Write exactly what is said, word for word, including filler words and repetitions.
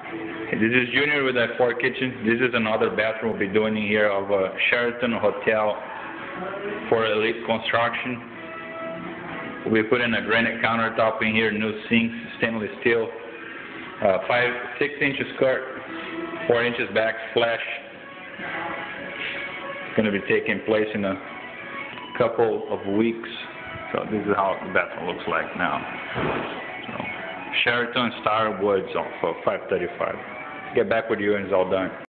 This is Junior with a four kitchen. This is another bathroom we'll be doing here of a Sheraton Hotel for elite construction. We'll be putting a granite countertop in here, new sinks, stainless steel, uh, five, six inches skirt, four inches backsplash. It's going to be taking place in a couple of weeks. So this is how the bathroom looks like now. So, Sheraton Star Woods off of five thirty-five. Get back with you and it's all done.